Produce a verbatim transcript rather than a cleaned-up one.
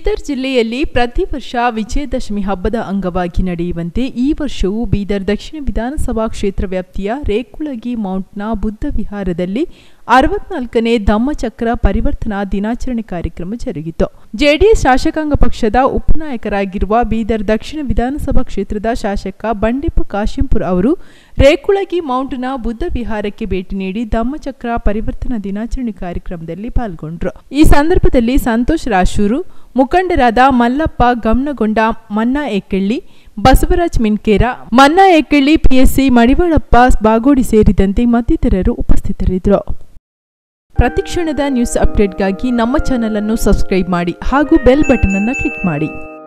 ಬೀದರ್ ಜಿಲ್ಲೆಯಲ್ಲಿ ಪ್ರತಿ ವರ್ಷ ವಿಜಯದಶಮಿ ಹಬ್ಬದ ಅಂಗವಾಗಿ ನಡೆಯುವಂತೆ ಈ ವರ್ಷವೂ ಬೀದರ್ ದಕ್ಷಿಣ ವಿಧಾನಸಭಾ ಕ್ಷೇತ್ರ ವ್ಯಾಪ್ತಿಯ ರೇಕುಳಗಿ ಮೌಂಟ್ನ ಬುದ್ಧ ವಿಹಾರದಲ್ಲಿ ಅರವತ್ನಾಲ್ಕನೇ ಧಮ್ಮಚಕ್ರ ಪರಿವರ್ತನಾ ದಿನಾಚರಣೆ ಕಾರ್ಯಕ್ರಮ ಜರುಗಿತು. ಜೆಡಿಎಸ್ ಶಾಸಕಾಂಗ ಪಕ್ಷದ ಉಪನಾಯಕರಾಗಿರುವ ಬೀದರ್ ದಕ್ಷಿಣ ವಿಧಾನಸಭಾ ಕ್ಷೇತ್ರದ ಶಾಸಕ ಬಂಡೆಪ್ಪ ಕಾಶೆಂಪುರ ಅವರು ರೇಕುಳಗಿ ಮೌಂಟ್ನ ಬುದ್ಧ ವಿಹಾರಕ್ಕೆ ಭೇಟಿ ನೀಡಿ ಧಮ್ಮಚಕ್ರ ಪರಿವರ್ತನಾ ದಿನಾಚರಣೆ ಕಾರ್ಯಕ್ರಮದಲ್ಲಿ ಪಾಲ್ಗೊಂಡರು. ಈ ಸಂದರ್ಭದಲ್ಲಿ ಸಂತೋಷ್ ರಾಶೂರು, ಮುಖಂಡರಾದ ಮಲ್ಲಪ್ಪ ಗಮನಗೊಂಡ, ಮನ್ನಾ ಏಕಳ್ಳಿ, ಬಸವರಾಜ್ ಮಿನ್ಕೇರ, ಮನ್ನಾ ಏಕಳ್ಳಿ, ಪಿಎಸ್ಸಿ ಮಡಿವಾಳಪ್ಪ ಬಾಗೋಡಿ ಸೇರಿದಂತೆ ಮತ್ತಿತರರು ಉಪಸ್ಥಿತರಿದ್ದರು. ಪ್ರತಿಕ್ಷಣದ ನ್ಯೂಸ್ ಅಪ್ಡೇಟ್ಗಾಗಿ ನಮ್ಮ ಚಾನೆಲ್ ಅನ್ನು ಸಬ್ಸ್ಕ್ರೈಬ್ ಮಾಡಿ ಹಾಗೂ ಬೆಲ್ ಬಟನ್ ಅನ್ನು ಕ್ಲಿಕ್ ಮಾಡಿ.